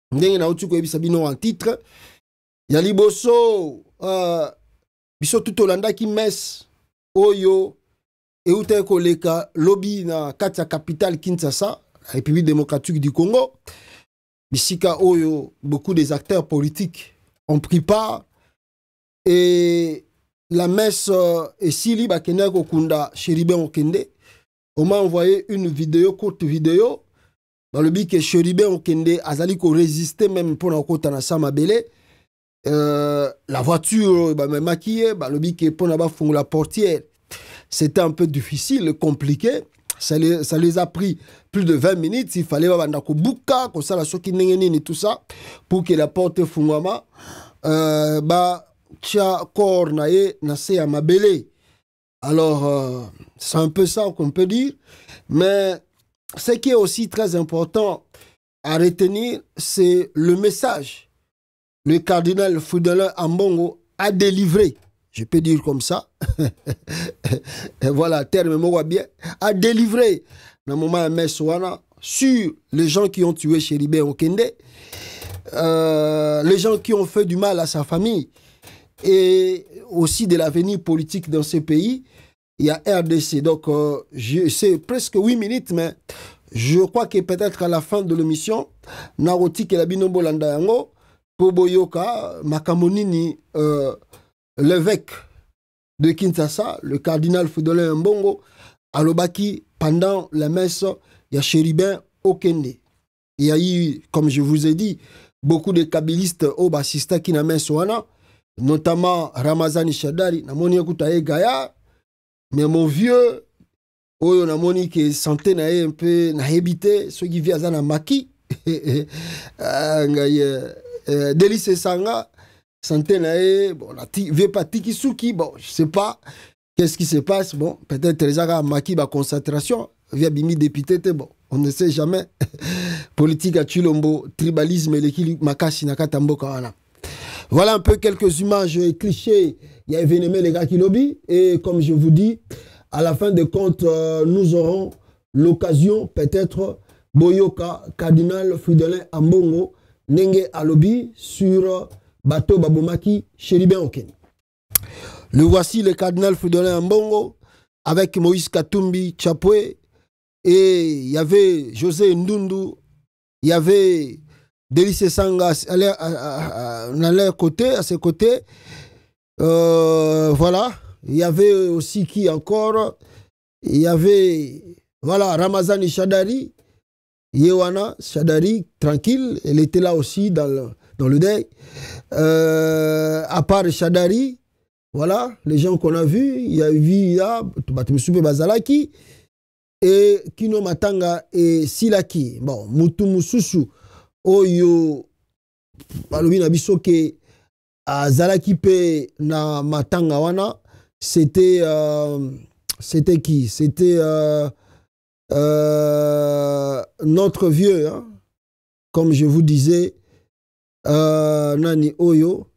ndenge na utu ko yebisa bino en titre ya liboso biso tout olanda ki mes oyo euta koleka lobby na kati ya capitale Kinshasa, République démocratique du Congo. Bisika oyo beaucoup des acteurs politiques ont pris part et la messe et Sili Bakenda Kokunda Chéribin Okende. On m'a envoyé une vidéo, courte vidéo, dans le but que Chéribin Okende azali ko résister même pour n'akota na sama belé. La voiture me maquillée, le but que pour n'avoir fondé la portière, c'était un peu difficile, compliqué. Ça les a pris plus de 20 minutes. Il fallait ko buka, ko sala soki nengeni tout ça pour que la porte fungama tia corps nae na se ya mabele. Alors c'est un peu ça qu'on peut dire, mais ce qui est aussi très important à retenir, c'est le message le cardinal Fridolin Ambongo a délivré. Je peux dire comme ça. Et voilà, terme moi bien. A délivré dans le moment Messoana sur les gens qui ont tué Chéribin Okende, les gens qui ont fait du mal à sa famille et aussi de l'avenir politique dans ce pays. Il y a RDC. Donc, c'est presque 8 minutes, mais je crois que peut-être à la fin de l'émission, Naroti et la Binombo Landayango, Poboyoka, Makamonini, l'évêque de Kinshasa, le cardinal Fridolin Ambongo, Alobaki, pendant la messe, il y a Chéribin Okende. Il y a eu, comme je vous ai dit, beaucoup de kabylistes au Bassista qui n'a messe notamment Ramazani Shadari, Namoni Kutaye Gaya, mais mon vieux, Oyo Namoni qui santé na un peu na habité, ceux qui vivent à Maki, Délice Sanga, santé nae, bon, la vie pas Tikisuki, bon, je sais pas qu'est-ce qui se passe, bon, peut-être les Aga Maki, ba concentration, via Bimi député, bon, on ne sait jamais. Politique à Chilombo, tribalisme et l'équilibre, Makashi Nakatambo Kawana. Voilà un peu quelques images clichés. Il y a événement les gars qui lobby, et comme je vous dis, à la fin des comptes, nous aurons l'occasion, peut-être, Boyoka, cardinal Fridolin Ambongo, Nenge Alobi, sur Bateau Babomaki, Chéribin Okende. Le voici, le cardinal Fridolin Ambongo, avec Moïse Katumbi Chapwe, et il y avait José Ndundu, il y avait Délice Sanga à leur côté, à ses côtés. Voilà. Il y avait aussi qui encore? Il y avait, voilà, Ramazani Shadari, Yewana Shadari, tranquille, elle était là aussi dans le deuil. À part Shadari, voilà, les gens qu'on a vus, il y a eu Batumsupe Bazalaki, et Kino Matanga et Silaki. Bon, Mutu Mususu, Oyo, Balobi Nabisoke, à Zalaki Pe na Matanga Wana, c'était qui? C'était notre vieux, hein? Comme je vous disais, Nani Oyo,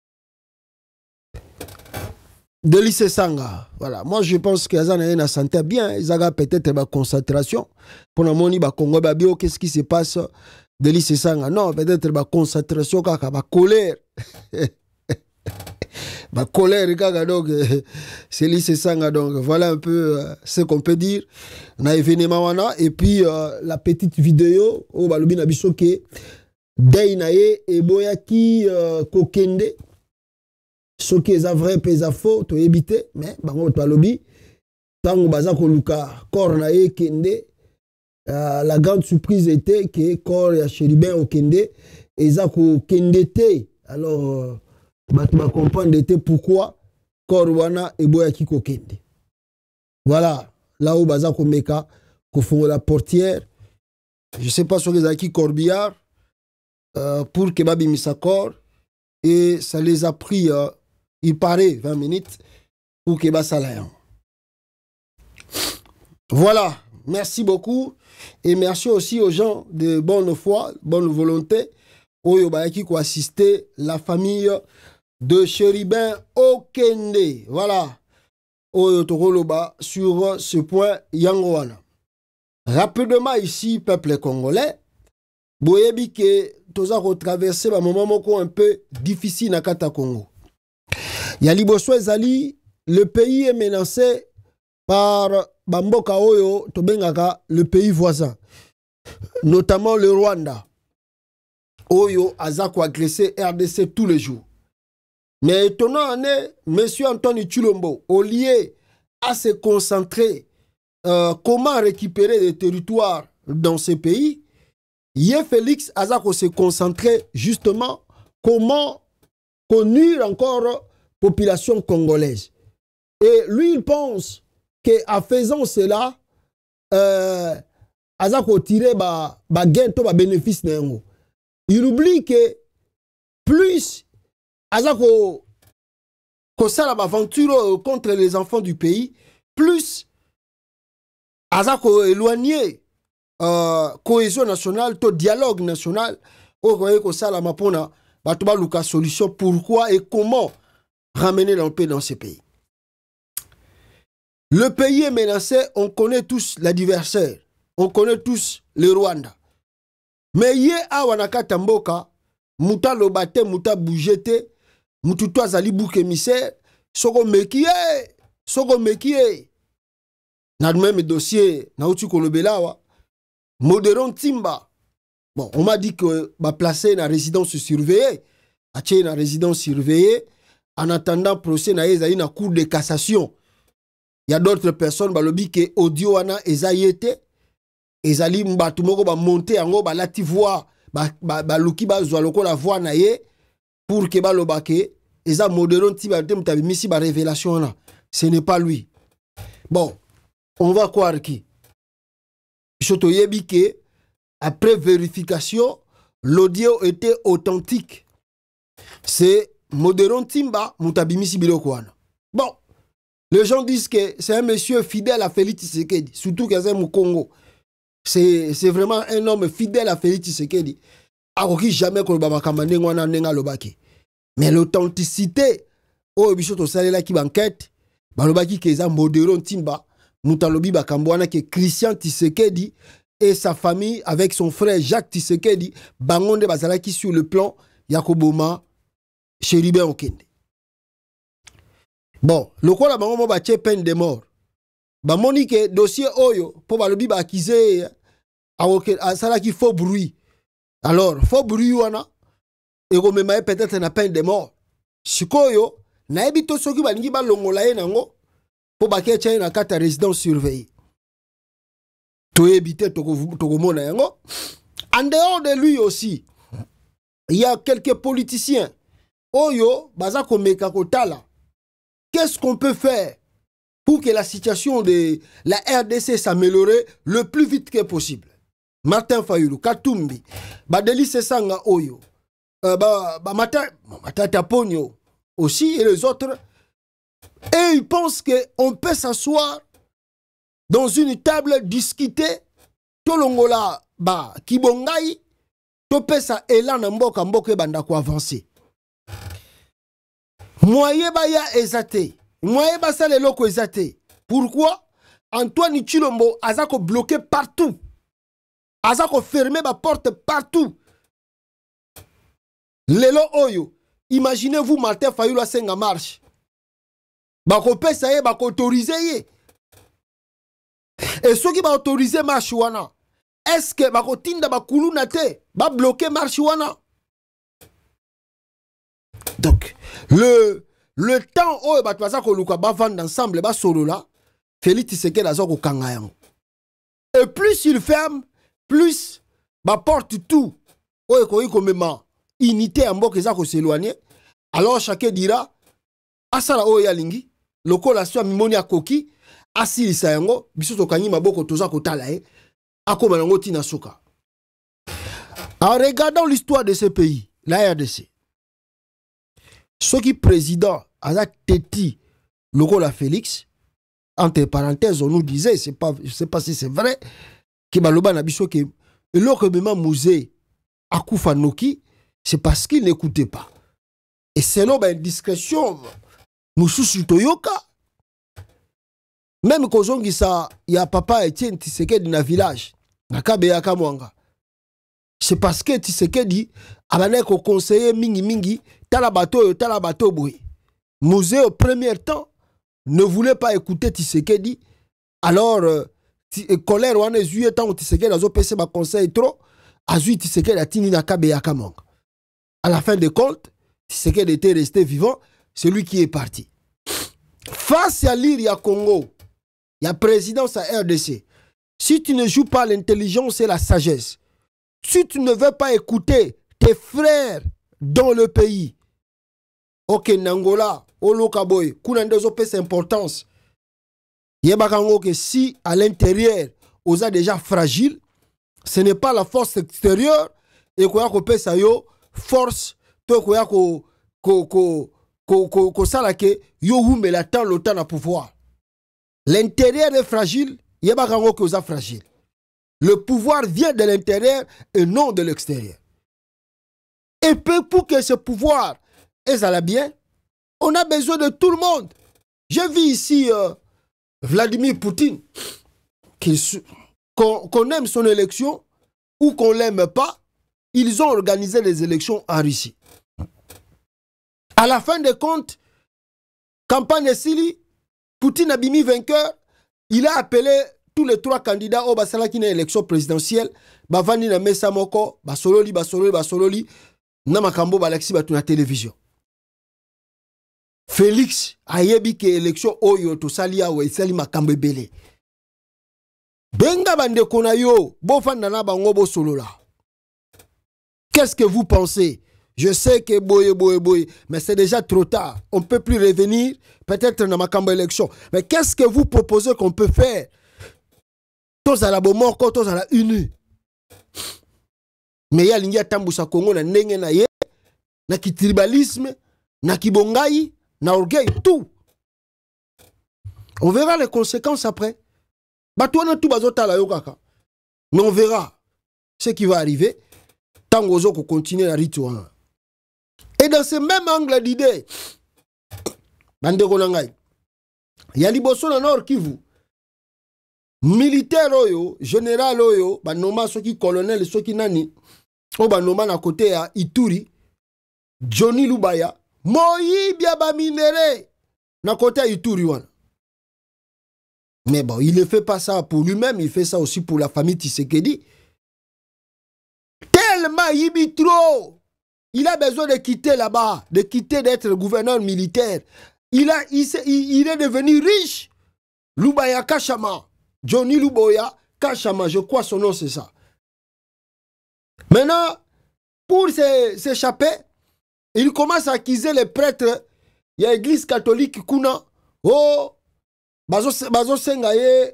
Délice Sanga. Voilà. Moi, je pense que Azana na santé bien. Ils ont peut-être ma concentration. Pour la moni, Congo, qu'est-ce qui se passe? Délice Sanga. Non, peut-être ma concentration, ma colère. Ma colère, donc, c'est Délice Sanga. Donc, voilà un peu ce qu'on peut dire. Na événement, et puis, la petite vidéo, au Balobi Nabisoke, Deinaye et Boyaki Kokende. Ce qui est vrai, c'est faux, tu éviter, mais bango to lobby tango baza ko luka corps na ye kende, la grande surprise était que corps ya Chéribin Okende eza ko kende te. Alors ba comprendre pourquoi corps wana eboya ki ko kende. Voilà, là où baza ko meka ko fonga la portière. Je sais pas sur les acquis corbillard pour que babi misa corps, et ça les a pris il paraît 20 minutes pour que Bassalayan. Voilà, merci beaucoup et merci aussi aux gens de bonne foi, bonne volonté, qui ont assisté la famille de Chéribin Okende. Voilà, sur ce point Yangoana. Rapidement ici, peuple congolais, boyebi que toza traverser un moment moko un peu difficile na kata Congo. Ya liboso ezali, le pays est menacé par bamboka oyo tobengaka le pays voisin, notamment le Rwanda. Oyo azako agressé RDC tous les jours. Mais étonnant, monsieur Anthony Tshilombo, au lieu à se concentrer comment récupérer des territoires dans ce pays, Yé Félix Azako se concentrer justement comment conduire encore la population congolaise. Et lui, il pense qu'en faisant cela, Azako tirer gain to bénéfice. Il oublie que plus Azako ça l'aventure contre les enfants du pays, plus Azako éloigné cohésion nationale, to dialogue national, au ça la mapona, batuba luka solution pourquoi et comment ramener la paix dans ce pays. Le pays est menacé, on connaît tous l'adversaire, on connaît tous le Rwanda. Mais yé awanaka tamboka, muta lobate, muta bougete, mututo azali bouc émissaire, soko mekie. Na même dossier, na utu kolobelawa, Modéron Timba. Bon, on m'a dit que va placer dans résidence surveillée, acheter dans résidence surveillée, en attendant procès na ezali na cour de cassation. Il y a d'autres personnes ba lobi que audio ana ezayete, ezali mbatu moko ba monter yango ba lati voix, ba luki ba zwa loko la voix na ye pour que ba lobake eza Modéron Timba te mutabi misi ba révélation na. Ce n'est pas lui. Bon, on va croire qui? Après vérification, l'audio était authentique. C'est Modéron Timba Mutabimisi Bilokwana. Bon, les gens disent que c'est un monsieur fidèle à Félix Tshisekedi, surtout qu'il est au Congo. C'est vraiment un homme fidèle à Félix Tshisekedi. Akoki jamais ko baba kamane ngwana nenga lobaki. Mais l'authenticité, oh bisoto salela ki banquette, balobaki que ça Modéron Timba Moutalobi Bakambouana que Christian Tshisekedi et sa famille avec son frère Jacques Tshisekedi bangonde bazalaki sur le plan Yakoboma Chéribé Okende. Bon, le quoi la bango ba peine de mort. Ba monique dossier oyo pour balobi ba accusé a salaki faux bruit. Alors, faux bruit wana et ko mema peut-être na peine de mort. Sikoyo na ebito soki balingi ba longola ye nango pour baké tchai na kata résidence surveillée. To éviter tokomona yango. En dehors de lui aussi, il y a quelques politiciens. Oyo bazako meka kotala. Qu'est-ce qu'on peut faire pour que la situation de la RDC s'améliore le plus vite que possible? Martin Fayulu, Katumbi, Badeli Sesanga Oyo, Matata Pogno aussi et les autres. Et ils pensent qu'on peut s'asseoir dans une table, discuter, tolongola ba kibongai, topesa elan mboka mboka banda ko avancer. Moye ba ya ezate, moye ba sale loko ezate. Pourquoi? Antoine Tshilombo azako bloqué partout. Azako fermé ba porte partout. Lelo oyo, imaginez-vous Martin Fayulu a senga marche. Bako pesa ye, bako autoriser ye. Et ceux qui va autoriser marche wana, est-ce que bako tinda bakulu nate, ba bloquer marche wana? Donc, le temps où ba twaza ko luka ba vendre ensemble ba solo là, Félix Tshisekedi azo ko kanga yango. Et plus il ferme, plus ba porte tout. Oye ko iko mema unité amboka za ko s'éloigner. Alors chacun dira asala oya lingi. Lokola soit mimoni akoki asilisa yango biso tokangi maboko toza kotala akoma yango tina suka. En regardant l'histoire de ce pays, la RDC, ce qui président a teti lokola Félix, entre parenthèses on nous disait, je sais pas si c'est vrai, que baloba na biso que l'autre même musée akufa noki, c'est parce qu'il n'écoutait pas. Et selon une discrétion Mususu Toyoka. Même quand il y a papa Etienne Tshisekedi dans le village, na Kabeya Kamwanga. c'est parce que Tshisekedi abandonné ko conseiller mingi tala bateau boy. Musée au premier temps ne voulait pas écouter Tshisekedi. Alors colère wana zuye tant Tshisekedi azo pese ba conseil trop azui Tshisekedi atini na kabe ya kamonga. À la fin de compte, Tshisekedi était resté vivant, c'est lui qui est parti. Face à l'île Congo, il y a présidence à RDC. Si tu ne joues pas l'intelligence et la sagesse, si tu ne veux pas écouter tes frères dans le pays, ok, Nangola, Olokaboy, Kunandezo pèse importance. Yebakango que si à l'intérieur, on a déjà fragile, ce n'est pas la force extérieure et qu'on pèse yo force, to ko salake yo hume la temps le temps à pouvoir. L'intérieur est fragile, yebakango que osa fragile. Le pouvoir vient de l'intérieur et non de l'extérieur. Et pour que ce pouvoir ait bien, on a besoin de tout le monde. J'ai vu ici Vladimir Poutine, qu'on aime son élection ou qu'on ne l'aime pas, ils ont organisé les élections en Russie. À la fin des comptes, campagne Sili, Poutine a bimi vainqueur, il a appelé tous les 3 candidats au basala qui n'a élection présidentielle, bavani na mesa moko, basololi, na makambo balaxi batu na télévision. Félix a yebi ke élection oyo to salia wa isali makambo ebele. Benga bande kona yo, bofanda na bango bo solola. Qu'est-ce que vous pensez? Je sais que boye, mais c'est déjà trop tard. On ne peut plus revenir, peut-être dans makambo élection. Mais qu'est-ce que vous proposez qu'on peut faire? Tous à la bomoko, tous à la uni. Mais il y a l'ingia tambusa Congo na ndenge na ye, na ki tribalisme, na ki bongai, na orgueil, tout. On verra les conséquences après. Batouana tout bazota la yokaka. Mais on verra ce qui va arriver. Tango zo ko continue à rituel. Et dans ce même angle d'idée, bande konangai, ya liboso na Nord Kivu, militaire oyo, général oyo, banoma soki colonel soki nani, o banoma na côté ya Ituri, Johnny Lubaya, moyibia ba minéré na côté ya Ituri wana. Mais bon, il ne fait pas ça pour lui-même, il fait ça aussi pour la famille Tshisekedi. Tellement il trop. Il a besoin de quitter là-bas, de quitter d'être gouverneur militaire. Il est devenu riche. Lubaya Kachama. Johnny Lubaya Kachama, je crois son nom c'est ça. Maintenant, pour s'échapper, il commence à accuser les prêtres. Il y a l'église catholique Kuna. Oh, bazo senga ye,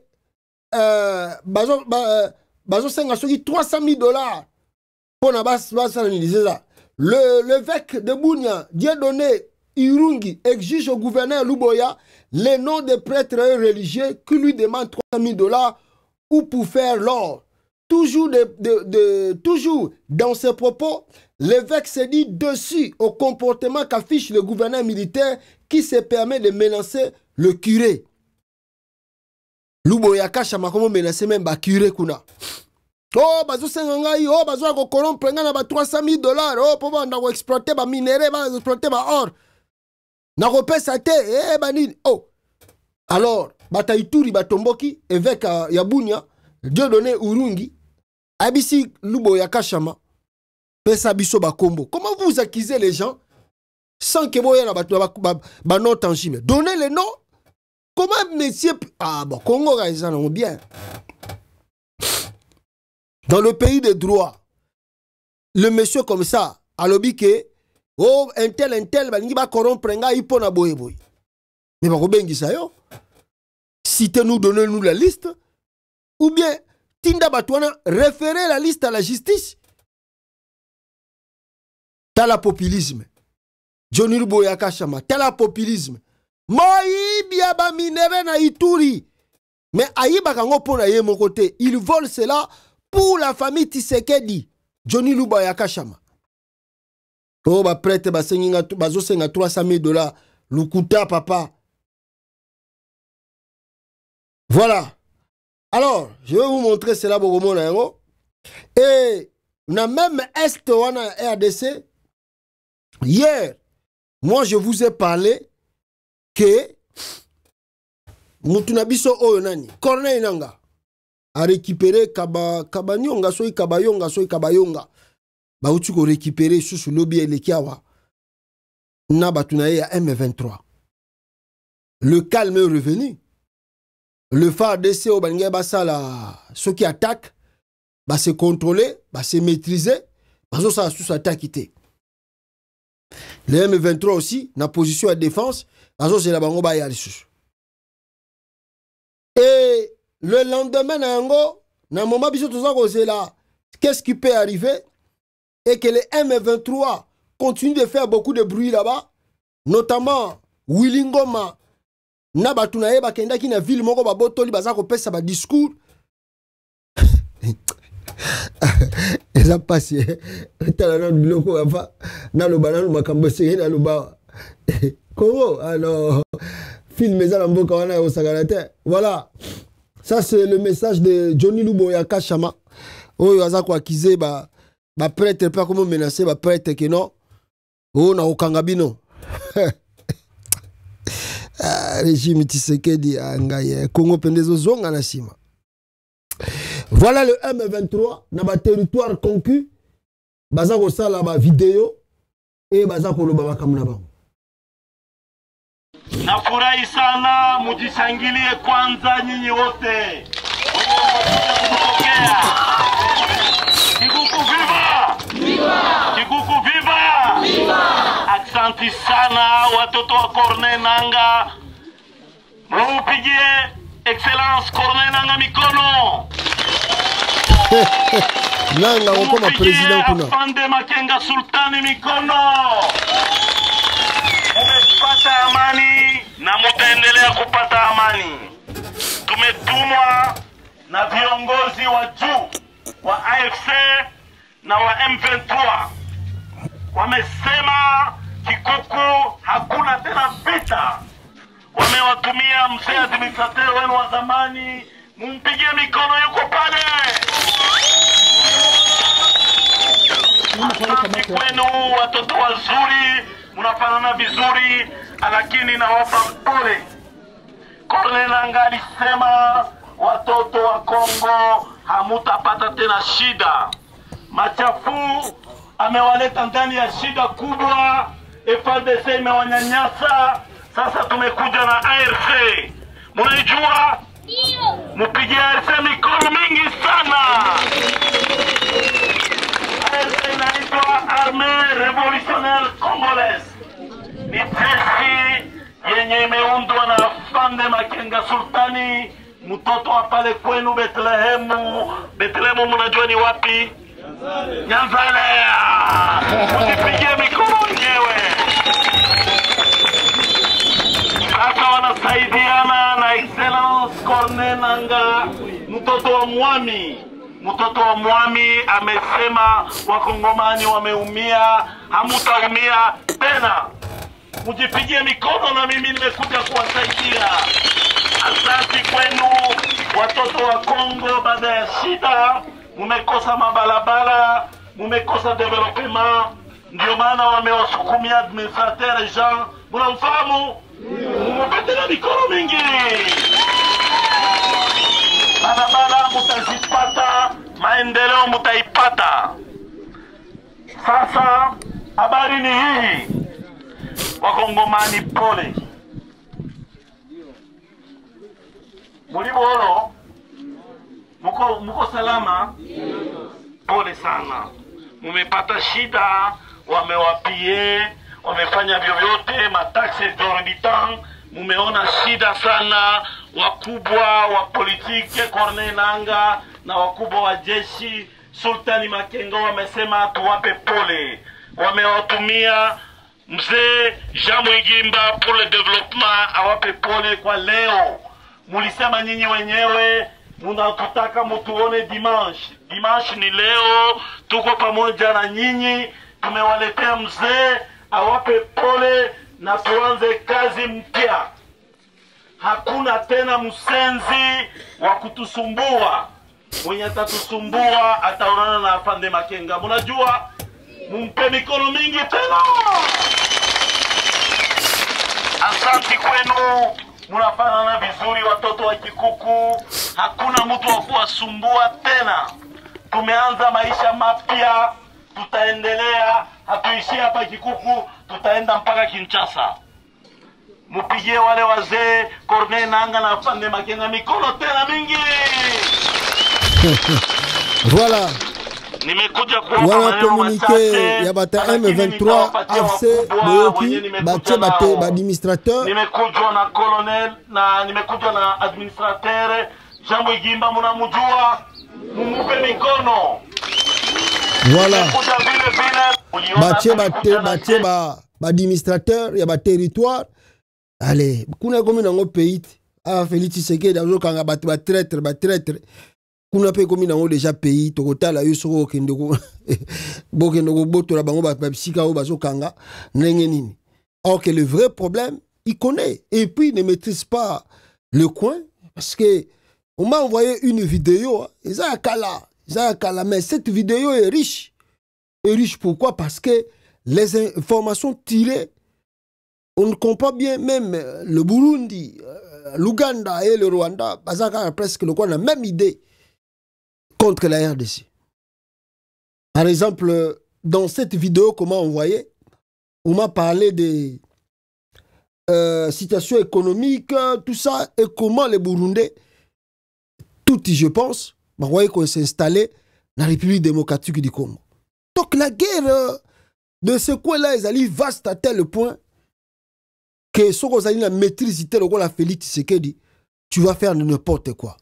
bazo senga soki $300,000 pour na bas ça. L'évêque de Bunia, Dieudonné Irungi, exige au gouverneur Luboya les noms des prêtres religieux qui lui demandent $300,000 ou pour faire l'or. Toujours dans ses propos, l'évêque se dit dessus au comportement qu'affiche le gouverneur militaire qui se permet de menacer le curé. Luboya Kachama comment menacer même le curé kuna. Oh, bazo sengangai, oh, bazo ko corrompre nga na ba $300,000, oh, pour ba na exploiter ba minerai, ba exploiter ba or. Na repesa te, banini. Oh. Alors, bata Ituri batomboki, évêque ya Bunia, Dieudonné Urungi, abisi Luboya Kachama, pesa biso ba kombo. Comment vous accusez les gens sans que boya na ba non tangible? Donnez les noms. Comment monsieur ah bon, Congo ils en ont bien. Dans le pays des droits, le monsieur comme ça, a lobby que, oh, un tel, il va corrompre un gars, il peut na boy. Mais va bengi ça yo. Citez-nous, donnez-nous la liste. Ou bien, Tinda Batouana, référez la liste à la justice. T'as la populisme. Johnny Luboya Kachama, t'as la populisme. Moi, biaba minere na Ituri. Mais aïba kango pona ye mon côté. Il vole cela pour la famille Tshisekedi. Johnny Lubaya Kachama. Oh, ba prête, ba senga $300,000. Lukuta, papa. Voilà. Alors, je vais vous montrer cela pour mon héros. Et na même Est wana RDC. Hier, moi je vous ai parlé que Mutunabiso Oyonani, Corneille Nanga, a récupéré Kabanyonga, soy Kabayonga, soy Kabayonga. Ba utu ko récupérer sous lobby et les kiawa. Na batunaye à M23. Le calme est revenu. Le FARDC au Bangé Basala, ceux qui attaquent, bah se contrôler, bah se maîtriser, bah ça sous attaque. Le M23 aussi, na position à défense, bah c'est la bango ba yalissus. Et le lendemain, na moment biso c'est là, qu'est-ce qui peut arriver? Et que les M23 continuent de faire beaucoup de bruit là-bas, notamment Willingoma, na batunaye bakenda ki na ville moko ba botoli baza ko pesa ba discours. Et ça passe. Talana biloko afa na lo bananu makambo seye na lo ba. Congo alors film ezala mboka wana yo sagalate. Voilà. Ça c'est le message de Johnny Luboya Kachama. Oyo aza ko akize ba prêtre pas comment menacer ba prêtre que non. Oh na okangabino. Régime Tshisekedi angaye Congo pendezo zonga na sima. Voilà le M23 na ba territoire conquis. Baza ko sala ba vidéo et baza ko loba makamuna ba. Nafurahi sana, mujishangilie kwanza nyinyi wote. Kikuku viva! Viva! Kikuku viva! Viva! Asante sana watoto wa Corneille Nanga. Mupigie Excellence Corneille Nanga mikono. Nanga wakoma president kuna. Afande Makenga Sultani mikono. Mumepata amani na mutaendelea kupata amani. Tumetumwa na viongozi wa juu wa AFC na wa M23. Wamesema Kikuku hakuna tena vita. Wamewatumia mzee administrateur wenu wa zamani, mumpigie mikono yuko pale. Asante kwenu watoto wazuri, munafanana vizuri, lakini nawapa pole. Corneille Nanga alisema watoto wa Kongo hamutapata tena shida. Machafu amewaleta ndani ya shida kubwa. FARDC imewanyanyasa. Sasa tumekuja na ARC. Munaijua? Mupigie ARC mikono mingi sana. ARC inaitwa Armée Révolutionnaire Congolaise. Ni jeshi yenye imeundwa na Afande Makenga Sultani, mtoto wa pale kwenu Betlehemu. Betlehemu mnajua ni wapi? Nyanzalea. Mujipigie mikono wenyewe. Sasa wanasaidiana na Excellence Corneille Nanga, mtoto wa mwami. Mtoto wa mwami amesema wakongomani wameumia, hamutaumia tena. Mujipigie mikono na mimi nimekuja kuwasaidia. Asante kwenu watoto wa Kongo, baada ya shida mumekosa mabalabala, mumekosa development, ndio maana wamewasukumia administrateur Jean. Mnamfahamu? Mumepetela mikono mingi. Barabara mutazipata, maendeleo mutaipata. Sasa habari ni hii. Wakongomani pole. Muliboro, muko salama? Pole sana. Mumepata shida, wamewapie, wamefanya vyovyote, mataxe exorbitant, mumeona shida sana. Wakubwa wa politike Corneille Nanga na wakubwa wa jeshi Sultani Makenga wamesema tuwape pole. Wamewatumia mzee Jean Mwigimba pour le développement awape pole kwa leo. Mulisema nyinyi wenyewe munatutaka mutuone dimanche. Dimanche ni leo, tuko pamoja na nyinyi. Tumewaletea mzee awape pole na tuanze kazi mpya. Hakuna tena msenzi wa kutusumbua. mwenye atatusumbua ataonana na afande Makenga. Mnajua, mumpe mikono mingi tena. Asante kwenu, mnafanana vizuri watoto wa Kikuku. Hakuna mtu wa kuwasumbua tena. Tumeanza maisha mapya, tutaendelea, hatuishie hapa Kikuku, tutaenda mpaka Kinshasa. Mupigie wale wazee Corneille Nangaa na afande Makenga mikono tena mingi. Voilà. Nimekuja kuomba Voilà maneno communiqué ya bata M23 AFC Boyoki batie bate ba administrateur. Nimekuja na colonel na nimekuja na administrateur Jambo Igimba, mnamjua, mumupe mikono. Voilà. Batie ba administrateur ya ba territoire. Allez, kuna komi nango pays a Félix Tshisekedi azo kanga ba traître. Kuna pe komi nango déjà pays tokotala yo soko kende ko bokende ko botola bango ba bisika o bazo kanga ndenge nini. Or que le vrai problème, il connaît et puis il ne maîtrise pas le coin parce que on m'a envoyé une vidéo, mais cette vidéo est riche. Et riche pourquoi? Parce que les informations tirées, on ne comprend bien, même le Burundi, l'Ouganda et le Rwanda, presque la même idée contre la RDC. Par exemple, dans cette vidéo qu'on m'a envoyée, on m'a parlé des situations économiques, tout ça, et comment les Burundais, tout, je pense, voyez qu'on s'est installé dans la République démocratique du Congo. Donc la guerre de ce coin-là, ils allaient vaste à tel point que ce qu'on a la maîtrise, la Félix Tshisekedi, tu vas faire n'importe quoi.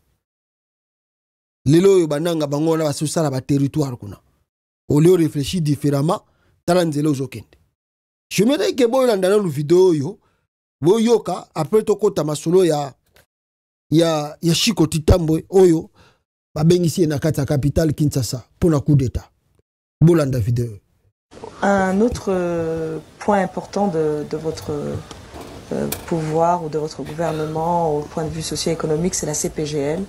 Lelo yo bananga bango na basosala ba territoire kuna. Au lieu de réfléchir différemment, talanzelo zokende. Je me dis que bon dans la vidéo yo, boyoka après to kota masolo ya Chiko Titambo oyo ba bengisi na kata capitale Kinshasa pour la coup d'état. Bolanda vidéo. Un autre point important de votre pouvoir ou de votre gouvernement au point de vue socio-économique, c'est la CPGL,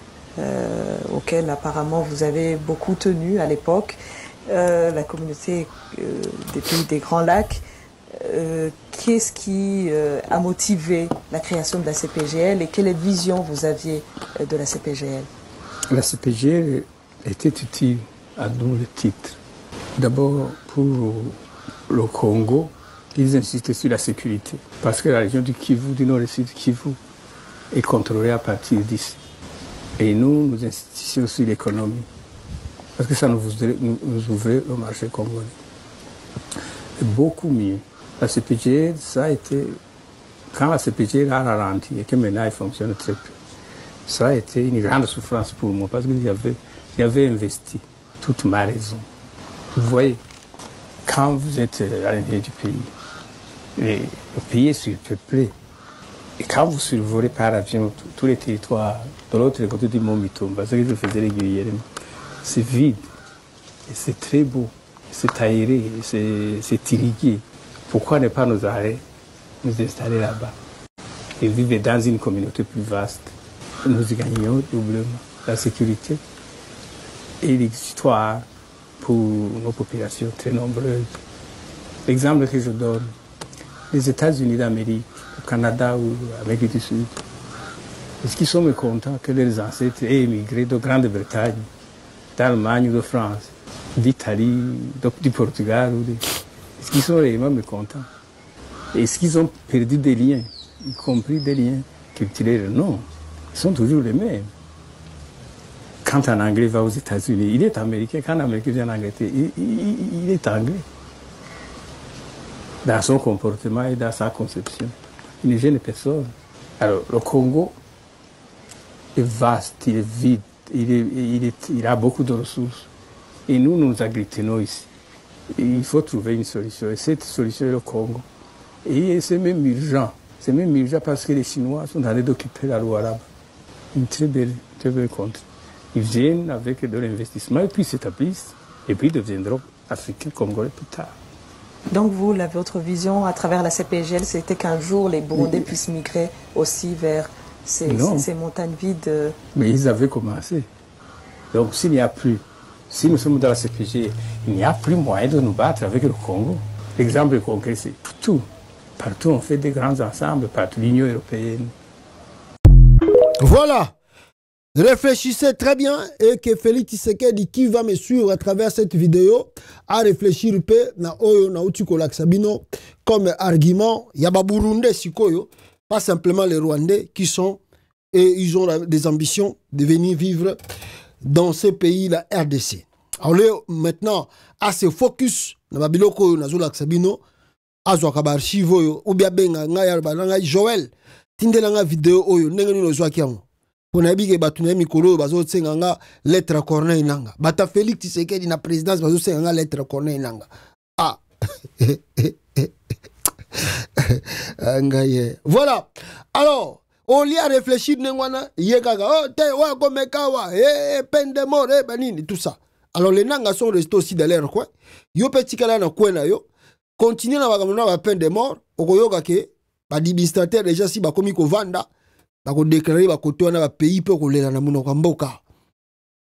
auquel apparemment vous avez beaucoup tenu à l'époque, la communauté des pays des Grands Lacs. Qu'est-ce qui a motivé la création de la CPGL et quelle vision vous aviez de la CPGL? La CPGL était utile à double titre. D'abord, pour le Congo, ils insistaient sur la sécurité. Parce que la région du Kivu, du nord et sud Kivu, est contrôlée à partir d'ici. Et nous insistions sur l'économie. Parce que ça nous ouvrait le marché congolais. Et beaucoup mieux. La CPGL, ça a été... Quand la CPGL a ralenti et que maintenant elle fonctionne très peu, ça a été une grande souffrance pour moi parce que j'avais investi toute ma raison. Vous voyez, quand vous êtes à l'intérieur du pays, le pays est surpeuplé. Et quand vous survolez par avion tous les territoires de l'autre côté du Mont Mitombo, parce que je le faisais régulièrement, c'est vide, et c'est très beau, c'est aéré, c'est irrigué. Pourquoi ne pas nous arrêter, nous installer là-bas et vivre dans une communauté plus vaste? Nous y gagnons doublement la sécurité et l'histoire pour nos populations très nombreuses. L'exemple que je donne, les États-Unis d'Amérique, le Canada ou l'Amérique du Sud, est-ce qu'ils sont mécontents que leurs ancêtres aient émigré de Grande-Bretagne, d'Allemagne ou de France, d'Italie, du Portugal est-ce qu'ils sont réellement mécontents? Est-ce qu'ils ont perdu des liens, y compris des liens culturels? Non, ils sont toujours les mêmes. Quand un Anglais va aux États-Unis, il est américain. Quand un Américain vient en Angleterre, il est anglais. Dans son comportement et dans sa conception. Il ne gêne personne. Alors, le Congo est vaste, il est vide, il a beaucoup de ressources. Et nous agglutинons ici. Il faut trouver une solution. Et cette solution est le Congo. Et c'est même urgent. C'est même urgent parce que les Chinois sont en train d'occuper la Lualaba. Une très belle contrée. Ils viennent avec de l'investissement et puis s'établissent. Et puis ils deviendront africains, congolais plus tard. Donc vous, votre vision à travers la CPGL, c'était qu'un jour les Burundais puissent migrer aussi vers ces montagnes vides. Mais ils avaient commencé. Donc s'il n'y a plus, si nous sommes dans la CPG, il n'y a plus moyen de nous battre avec le Congo. L'exemple du Congrès, c'est tout. Partout, on fait des grands ensembles, partout l'Union européenne. Voilà. Réfléchissez très bien et que Félix Tshisekedi qui va me suivre à travers cette vidéo à réfléchir peu na oyo na utiko laksabino comme argument yaba Burundais sikoyo, pas simplement les Rwandais qui sont et ils ont des ambitions de venir vivre dans ce pays la RDC. Alors maintenant à se focus na babiloko na zo laksabino azwa ka archive oyo ou bien benga ngaya bananga Joël tindela nga vidéo oyo ndenge nino zo akiango. On a dit que Batouné Mikolo, Bazo Tsenganga, lettre à Corneille Nanga. Bata Félix Tshisekedi na présidence, Bazo Tsenganga, lettre à Corneille Nanga. Ah. Voilà. Alors, on y a réfléchi, Nengwana, Yegaga, oh, te, wa, Gomekawa, peine de mort, banini, tout ça. Alors, les Nanga sont restés aussi dans leur coin. Yo petit kala na coin na yo. Continuez na wagamona peine de mort. Okoyoga ke, administrateur déjà si bakomi ko vanda. Bako déclarer ba koto na ba pays pe ko lela na munoko mboka.